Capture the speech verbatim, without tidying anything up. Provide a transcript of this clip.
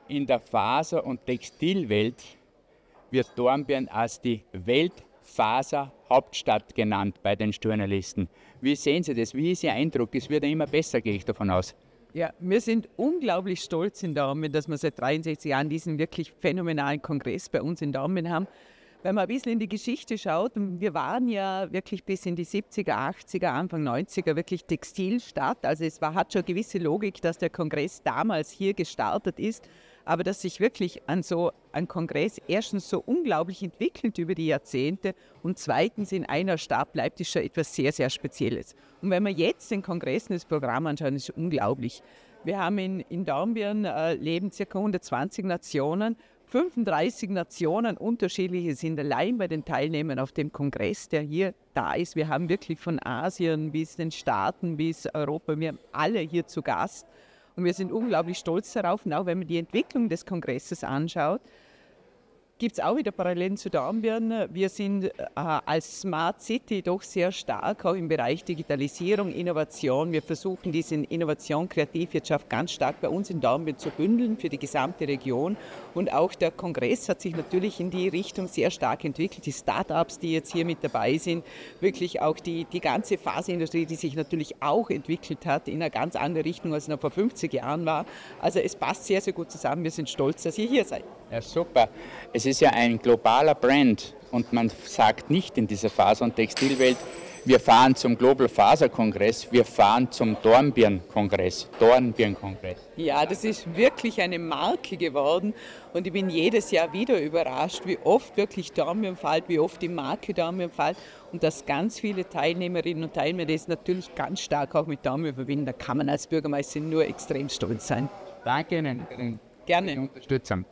In der Faser- und Textilwelt wird Dornbirn als die Weltfaserhauptstadt genannt bei den Journalisten. Wie sehen Sie das? Wie ist Ihr Eindruck? Es wird ja immer besser, gehe ich davon aus. Ja, wir sind unglaublich stolz in Dornbirn, dass wir seit dreiundsechzig Jahren diesen wirklich phänomenalen Kongress bei uns in Dornbirn haben. Wenn man ein bisschen in die Geschichte schaut, wir waren ja wirklich bis in die siebziger, achtziger, Anfang neunziger wirklich Textilstadt. Also es war, hat schon eine gewisse Logik, dass der Kongress damals hier gestartet ist. Aber dass sich wirklich an so ein Kongress erstens so unglaublich entwickelt über die Jahrzehnte und zweitens in einer Stadt bleibt, ist schon etwas sehr, sehr Spezielles. Und wenn wir jetzt den Kongress und das Programm anschauen, ist es unglaublich. Wir haben in, in Dornbirn äh, leben ca. hundertzwanzig Nationen, fünfunddreißig Nationen, unterschiedliche sind allein bei den Teilnehmern auf dem Kongress, der hier da ist. Wir haben wirklich von Asien bis den Staaten bis Europa, wir haben alle hier zu Gast. Und wir sind unglaublich stolz darauf. Und auch wenn man die Entwicklung des Kongresses anschaut, gibt es auch wieder Parallelen zu Dornbirn. Wir sind äh, als Smart City doch sehr stark, auch im Bereich Digitalisierung, Innovation. Wir versuchen diese Innovation, Kreativwirtschaft ganz stark bei uns in Dornbirn zu bündeln für die gesamte Region. Und auch der Kongress hat sich natürlich in die Richtung sehr stark entwickelt. Die Start-ups, die jetzt hier mit dabei sind, wirklich auch die, die ganze Faserindustrie, die sich natürlich auch entwickelt hat in eine ganz andere Richtung, als es noch vor fünfzig Jahren war. Also es passt sehr, sehr gut zusammen. Wir sind stolz, dass ihr hier seid. Ja, super. Es ist ja ein globaler Brand und man sagt nicht in dieser Faser- und Textilwelt, wir fahren zum Global Faser Kongress, wir fahren zum Dornbirn Kongress, Dornbirn Kongress. Ja, das ist wirklich eine Marke geworden und ich bin jedes Jahr wieder überrascht, wie oft wirklich Dornbirn fällt, wie oft die Marke Dornbirn fällt und dass ganz viele Teilnehmerinnen und Teilnehmer das natürlich ganz stark auch mit Dornbirn verbinden. Da kann man als Bürgermeister nur extrem stolz sein. Danke Ihnen. Gerne. Unterstützung.